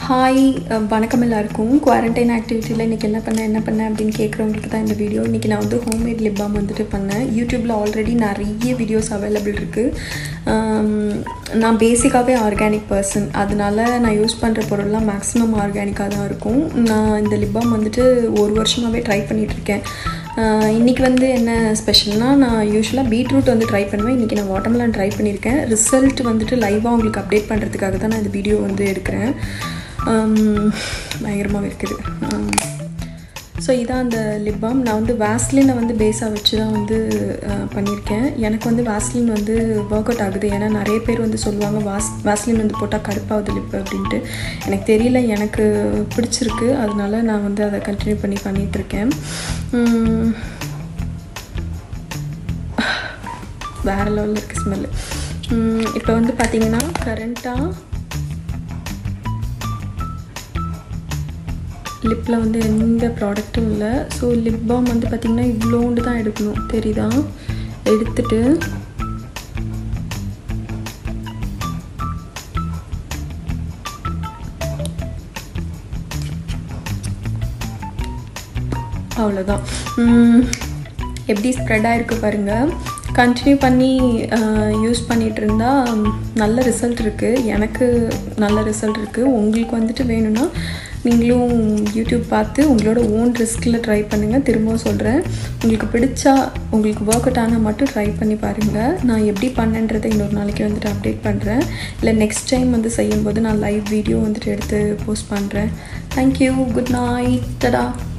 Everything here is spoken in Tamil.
ஹாய் வணக்கம் எல்லாருக்கும். குவாரண்டைன் ஆக்டிவிட்டியில் இன்றைக்கி என்ன பண்ணேன் அப்படின்னு கேட்குறவங்களுக்கு தான் இந்த வீடியோ. இன்றைக்கி நான் வந்து ஹோம்மேட் லிப் பாம் வந்துட்டு பண்ணேன். யூடியூப்பில் ஆல்ரெடி நிறைய வீடியோஸ் அவைலபிள் இருக்குது. நான் பேசிக்காகவே ஆர்கானிக் பர்சன், அதனால நான் யூஸ் பண்ணுற பொருள்லாம் மேக்ஸிமம் ஆர்கானிக்காக தான் இருக்கும். நான் இந்த லிப் பாம் வந்துட்டு ஒரு வருஷமாகவே ட்ரை பண்ணிகிட்ருக்கேன். இன்றைக்கி வந்து என்ன ஸ்பெஷல்னால், நான் யூஸ்வலாக பீட்ரூட் வந்து ட்ரை பண்ணுவேன். இன்றைக்கி நான் வாட்டர்மெலன் ட்ரை பண்ணியிருக்கேன். ரிசல்ட் வந்துட்டு லைவாக உங்களுக்கு அப்டேட் பண்ணுறதுக்காக தான் நான் இந்த வீடியோ வந்து எடுக்கிறேன். பயங்கரமாக இருக்குது. ஸோ இதான் அந்த லிப் பாம். நான் வந்து வேஸ்லினை வந்து பேஸாக வச்சு தான் வந்து பண்ணியிருக்கேன். எனக்கு வந்து வேஸ்லின் வந்து ஒர்க் அவுட் ஆகுது. ஏன்னா நிறைய பேர் வந்து சொல்லுவாங்க வேஸ்லின் வந்து போட்டால் கருப்பாகுது லிப் அப்படின்ட்டு. எனக்கு தெரியல, எனக்கு பிடிச்சிருக்கு, அதனால நான் வந்து அதை கண்டினியூ பண்ணிகிட்ருக்கேன். வேறு லெவலில் இருக்குது ஸ்மெல்லு. இப்போ வந்து பார்த்திங்கன்னா கரண்ட்டாக லிப்பில் வந்து எந்த ப்ராடக்ட்டும் இல்லை. ஸோ லிப் பாம் வந்து பார்த்திங்கன்னா இவ்வளோண்டு தான் எடுக்கணும், தெரியுதா? எடுத்துட்டு அவ்வளோதான். எப்படி ஸ்ப்ரெட் ஆகிருக்கு பாருங்கள். கண்டினியூ பண்ணி யூஸ் பண்ணிகிட்டு இருந்தால் நல்ல ரிசல்ட் இருக்குது. எனக்கு நல்ல ரிசல்ட் இருக்குது. உங்களுக்கு வந்துட்டு வேணும்னா நீங்களும் யூடியூப் பார்த்து உங்களோட ஓன் ரிஸ்கில் ட்ரை பண்ணுங்கள். திரும்பவும் சொல்கிறேன், உங்களுக்கு பிடிச்சா, உங்களுக்கு ஒர்க் அவுட் ஆனால் மட்டும் ட்ரை பண்ணி பாருங்கள். நான் எப்படி பண்ணேன்றதை இன்னொரு நாளைக்கு வந்துட்டு அப்டேட் பண்ணுறேன். இல்லை நெக்ஸ்ட் டைம் வந்து செய்யும்போது நான் லைவ் வீடியோ வந்துட்டு எடுத்து போஸ்ட் பண்ணுறேன். தேங்க்யூ, குட் நைட், டடா.